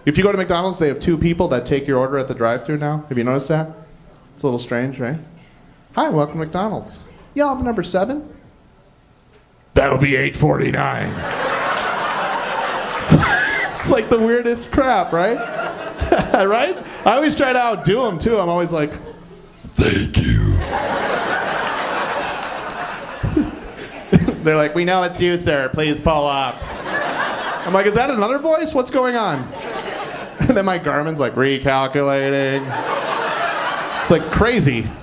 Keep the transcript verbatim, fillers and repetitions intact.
If you go to McDonald's, they have two people that take your order at the drive-thru now. Have you noticed that? It's a little strange, right? Hi, welcome to McDonald's. Yeah, I'll have number seven. That'll be eight forty-nine. It's like the weirdest crap, right? Right? I always try to outdo them, too. I'm always like, thank you. They're like, we know it's you, sir. Please pull up. I'm like, is that another voice? What's going on? And then my Garmin's like recalculating. It's like crazy.